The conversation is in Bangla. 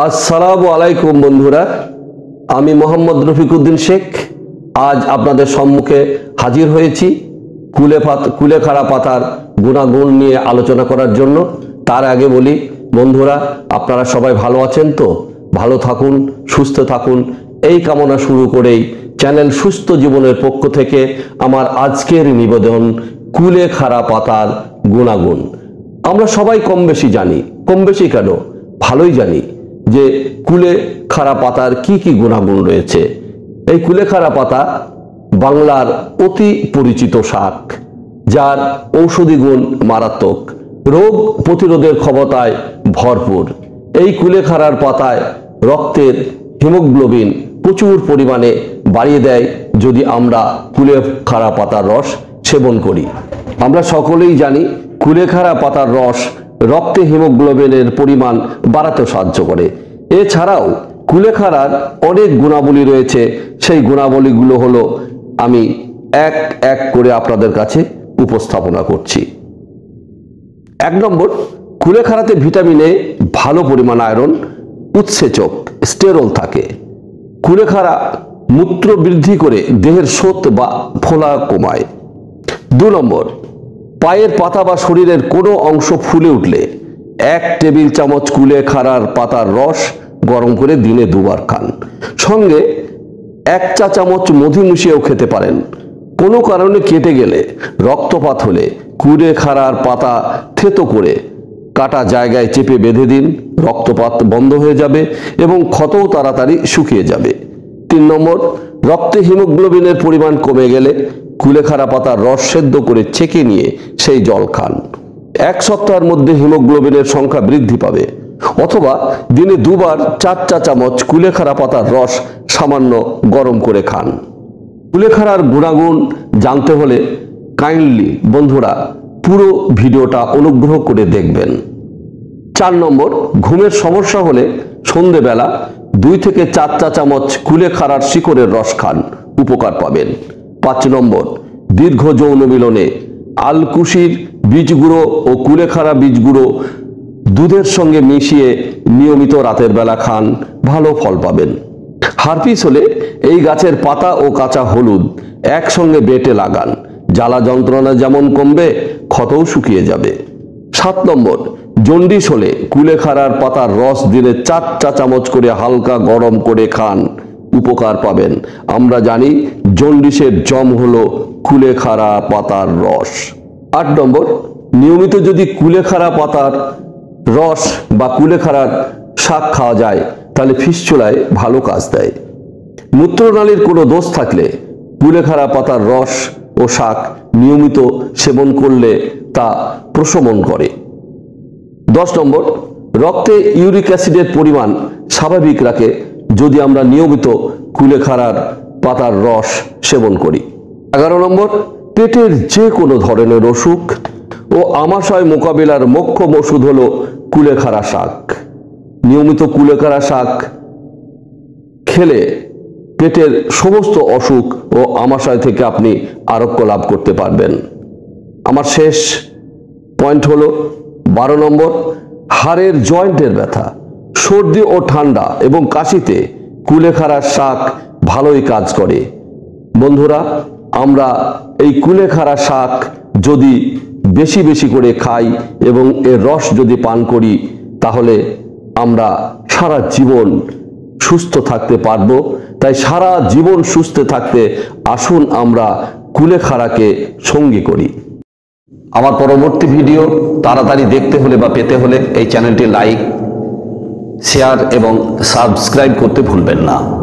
আসসালামু আলাইকুম বন্ধুরা, আমি মোহাম্মদ রফিকুদ্দিন শেখ আজ আপনাদের সম্মুখে হাজির হয়েছি কুলেখাড়া পাতার গুণাগুণ নিয়ে আলোচনা করার জন্য। তার আগে বলি বন্ধুরা, আপনারা সবাই ভালো আছেন তো? ভালো থাকুন, সুস্থ থাকুন, এই কামনা শুরু করেই চ্যানেল সুস্থ জীবনের পক্ষ থেকে আমার আজকের নিবেদন কুলেখাড়া পাতার গুণাগুণ। আমরা সবাই কম বেশি জানি, কম বেশি কেন ভালোই জানি যে কুলেখাড়া পাতার কি কি গুণাগুণ রয়েছে। এই কুলেখাড়া পাতা বাংলার অতি পরিচিত শাক, যার ঔষধি গুণ মারাত্মক, রোগ প্রতিরোধের ক্ষমতায় ভরপুর। এই কুলেখাড়ার পাতায় রক্তের হিমোগ্লোবিন প্রচুর পরিমাণে বাড়িয়ে দেয় যদি আমরা কুলেখাড়া পাতার রস সেবন করি। আমরা সকলেই জানি কুলেখাড়া পাতার রস রক্তে হিমোগ্লোবিনের পরিমাণ বাড়াতে সাহায্য করে। এছাড়াও কুলেখাড়ার অনেক গুণাবলী রয়েছে, সেই গুণাবলীগুলো হলো আমি এক এক করে আপনাদের কাছে উপস্থাপনা করছি। 1 নম্বর, কুলেখাড়াতে ভিটামিন এ ভালো পরিমাণ আয়রন, উৎসেচক স্টেরল থাকে। কুলেখাড়া মূত্র বৃদ্ধি করে দেহের শোথ বা ফোলা কমায়। 2 নম্বর, পায়ের পাতা বা শরীরের কোনো অংশ ফুলে উঠলে 1 টেবিল চামচ কুলেখাড়ার পাতার রস গরম করে দিনে 2 বার খান। সঙ্গে 1 চা চামচ মধু মিশিয়েও খেতে পারেন। কোনো কারণে কেটে গেলে, রক্তপাত হলে কুলেখাড়ার পাতা থেতো করে কাটা জায়গায় চেপে বেঁধে দিন, রক্তপাত বন্ধ হয়ে যাবে এবং ক্ষতও তাড়াতাড়ি শুকিয়ে যাবে। 3 নম্বর, রক্তে হিমোগ্লোবিনের পরিমাণ কমে গেলে কুলেখাড়া পাতার রস সেদ্ধ করে ছেঁকে নিয়ে সেই জল খান। 1 সপ্তাহের মধ্যে হিমোগ্লোবিনের সংখ্যা বৃদ্ধি পাবে। অথবা দিনে 2 বার 4 চা চামচ কুলেখাড়া পাতার রস সামান্য গরম করে খান। কুলেখাড়ার গুণাগুণ জানতে হলে কাইন্ডলি বন্ধুরা পুরো ভিডিওটা অনুগ্রহ করে দেখবেন। 4 নম্বর, ঘুমের সমস্যা হলে সন্ধেবেলা 2 থেকে 4 চা চামচ কুলেখাড়ার শিকড়ের রস খান, উপকার পাবেন। 5 নম্বর, দীর্ঘ যৌন মিলনে আলকুশির বীজ গুঁড়ো ও কুলেখাড়া বীজ গুঁড়ো দুধের সঙ্গে মিশিয়ে নিয়মিত রাতের বেলা খান, ভালো ফল পাবেন। হারপিস হলে এই গাছের পাতা ও কাঁচা হলুদ একসঙ্গে বেটে লাগান, জ্বালা যন্ত্রণা যেমন কমবে, ক্ষতও শুকিয়ে যাবে। 7 নম্বর, জন্ডিস হলে কুলেখাড়ার পাতার রস দিনে 4 চা চামচ করে হালকা গরম করে খান, উপকার পাবেন। আমরা জানি জন্ডিসের জম হলো কুলেখাড়া পাতার রস। 8 নম্বর, নিয়মিত যদি কুলেখাড়া পাতার রস বা কুলেখাড়ার শাক খাওয়া যায় তাহলে ফিস্চুলায় ভালো কাজ দেয়। মূত্রনালীর কোনো দোষ থাকলে কুলেখাড়া পাতার রস ও শাক নিয়মিত সেবন করলে তা প্রশমন করে। 10 নম্বর, রক্তে ইউরিক অ্যাসিডের পরিমাণ স্বাভাবিক রাখে যদি আমরা নিয়মিত কুলেখাড়ার পাতার রস সেবন করি। 11 নম্বর, পেটের যে কোনো ধরনের অসুখ ও আমাশয় মোকাবিলার মোক্ষম ওষুধ হলো কুলেখাড়া শাক। নিয়মিত কুলেখাড়া শাক খেলে পেটের সমস্ত অসুখ ও আমাশয় থেকে আপনি আরোগ্য লাভ করতে পারবেন। আমার শেষ পয়েন্ট হলো 12 নম্বর, হাড়ের জয়েন্টের ব্যথা, সর্দি ও ঠান্ডা এবং কাশিতে কুলেখাড়ার শাক ভালোই কাজ করে। বন্ধুরা, আমরা এই কুলেখাড়া শাক যদি বেশি বেশি করে খাই এবং এর রস যদি পান করি তাহলে আমরা সারা জীবন সুস্থ থাকতে পারবো। তাই সারা জীবন সুস্থ থাকতে আসুন আমরা কুলেখাড়াকে সঙ্গী করি। আমার পরবর্তী ভিডিও তাড়াতাড়ি দেখতে হলে বা পেতে হলে এই চ্যানেলটি লাইক, শেয়ার এবং সাবস্ক্রাইব করতে ভুলবেন না।